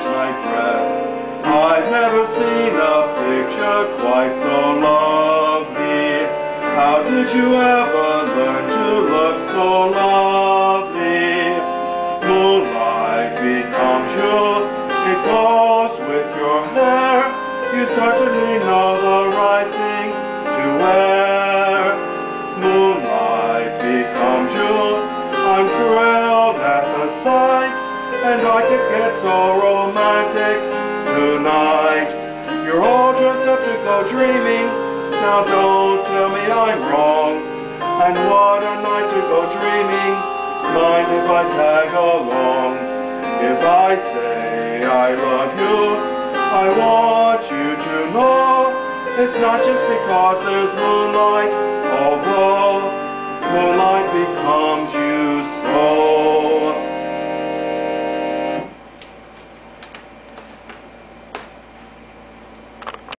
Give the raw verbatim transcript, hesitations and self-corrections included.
catch my breath. I've never seen a picture quite so lovely. How did you ever learn to look so lovely? Moonlight becomes you, it goes with your hair. You certainly know the right thing to wear. Moonlight becomes you, I'm thrilled at the sight, and I could get so romantic tonight. You're all dressed up to go dreaming, now don't tell me I'm wrong. And what a night to go dreaming, mind if I tag along? If I say I love you, I want you to know it's not just because there's moonlight